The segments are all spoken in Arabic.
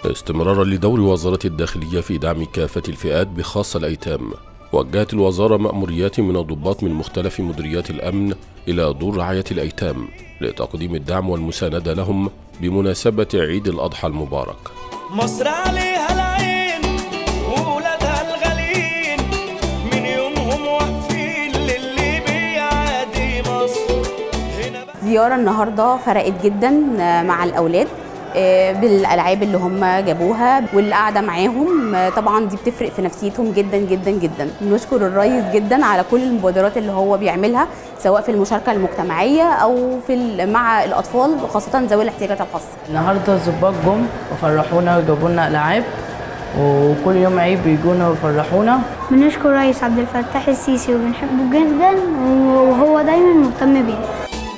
استمرارا لدور وزارة الداخلية في دعم كافة الفئات بخاصة الأيتام، وجهت الوزارة مأموريات من الضباط من مختلف مديريات الأمن إلى دور رعاية الأيتام لتقديم الدعم والمساندة لهم بمناسبة عيد الأضحى المبارك. مصر عليها العين وولادها الغاليين من يومهم واقفين للي بيعادي مصر. زيارة النهاردة فرقت جدا مع الأولاد بالألعاب اللي هم جابوها والقعدة معاهم، طبعا دي بتفرق في نفسيتهم جدا جدا جدا. بنشكر الرئيس جدا على كل المبادرات اللي هو بيعملها سواء في المشاركة المجتمعية أو مع الأطفال وخاصة ذوي الاحتياجات الخاصة. النهارده الظباط جم وفرحونا وجابوا لنا ألعاب، وكل يوم عيد بيجونا ويفرحونا. بنشكر الرئيس عبد الفتاح السيسي وبنحبه جدا وهو دايما مهتم بينا.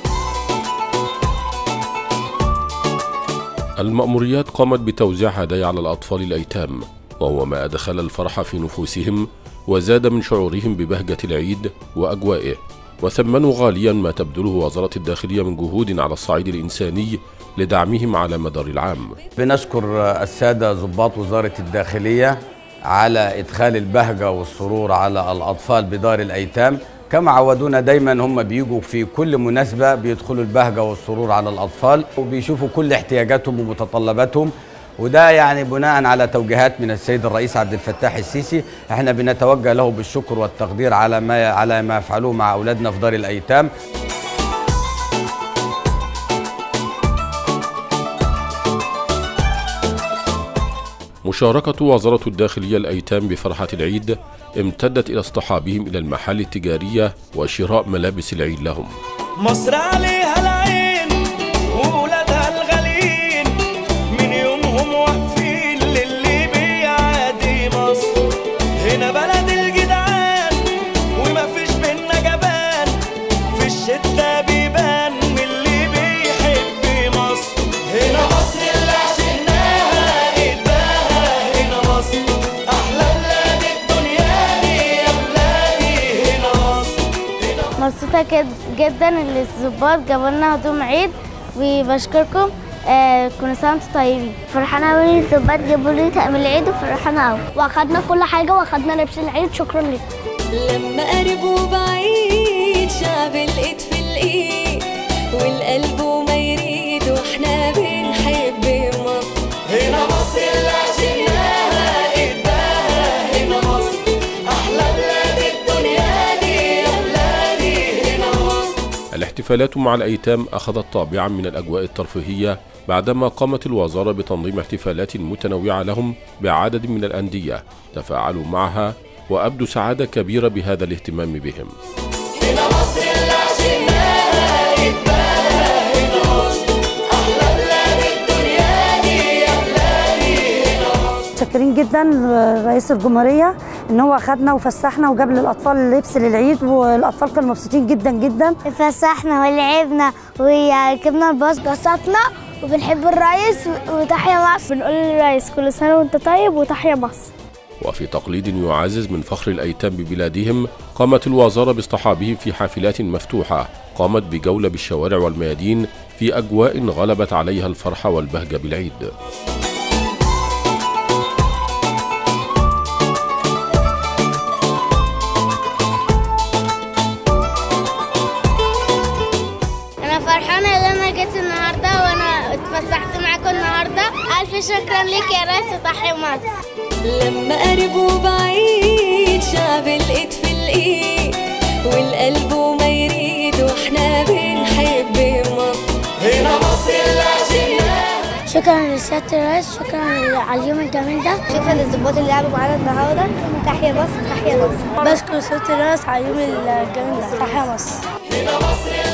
المأموريات قامت بتوزيع هدايا على الأطفال الأيتام، وهو ما أدخل الفرح في نفوسهم وزاد من شعورهم ببهجة العيد وأجوائه، وثمنوا غاليا ما تبذله وزارة الداخلية من جهود على الصعيد الإنساني لدعمهم على مدار العام. بنشكر السادة ضباط وزارة الداخلية على إدخال البهجة والسرور على الأطفال بدار الأيتام، كما عودونا دايما هم بيجوا في كل مناسبة بيدخلوا البهجة والسرور على الأطفال وبيشوفوا كل احتياجاتهم ومتطلباتهم، وده يعني بناء على توجيهات من السيد الرئيس عبد الفتاح السيسي. احنا بنتوجه له بالشكر والتقدير على ما يفعلوه مع أولادنا في دار الأيتام. مشاركة وزارة الداخلية الأيتام بفرحة العيد امتدت إلى اصطحابهم إلى المحال التجارية وشراء ملابس العيد لهم. مصر عليها العين وولادها الغاليين من يومهم واقفين للي بيعادي مصر. هنا بلد الجدعان ومفيش بينا جبان، في الشتا بيبان من اللي بيحب مصر. هنا مصر اللي عشناها ايدها، هنا مصر احلى بلاد الدنيا دي يا بلادي، هنا مصر. مبسوطة جدا ان الضباط جابوا لنا هدوم عيد وبشكركم. كل سنة وانتم طيبين. فرحانة قوي الضباط جابوا لي طقم العيد وفرحانة قوي، واخدنا كل حاجة واخدنا لبس العيد. شكرا لكم. لما قرب وبعيد شعب الايد في الايد والقلب وما يريد واحنا بنحب مصر. هنا مصر اللي عشناها ايدها، هنا مصر احلى بلاد الدنيا دي يا بلادي، هنا مصر. الاحتفالات مع الأيتام أخذت طابعا من الأجواء الترفيهية بعدما قامت الوزارة بتنظيم احتفالات متنوعة لهم بعدد من الأندية تفاعلوا معها وأبدوا سعادة كبيرة بهذا الاهتمام بهم. هنا مصر اللي عشناها ايدها، هنا مصر احلى بلاد الدنيا دي يا بلادي، هنا مصر. متشكرين جدا لرئيس الجمهورية ان هو اخدنا وفسحنا وجاب للاطفال اللبس للعيد، والاطفال كانوا مبسوطين جدا جدا. اتفسحنا ولعبنا وركبنا الباص قصتنا، وبنحب الرئيس وتحيا مصر. بنقول للرئيس كل سنة وانت طيب وتحيا مصر. وفي تقليد يعزز من فخر الأيتام ببلادهم، قامت الوزارة باصطحابهم في حافلات مفتوحة قامت بجولة بالشوارع والميادين في أجواء غلبت عليها الفرحة والبهجة بالعيد. أنا فرحانة إن أنا جيت النهاردة وأنا اتفسحت معاكم النهاردة. ألف شكرا ليك يا ريس وتحيا مصر. لما قرب وبعيد شعب الايد في الايد والقلب وما يريد واحنا بنحب مصر. هنا مصر اللي عشناها. شكرا لسيادة الرئيس، شكرا على اليوم الجميل ده، شكرا للضباط اللي لعبوا معانا النهارده. تحيا مصر تحيا مصر. بشكر سيادة الرئيس على اليوم الجميل ده. تحيا مصر. هنا مصر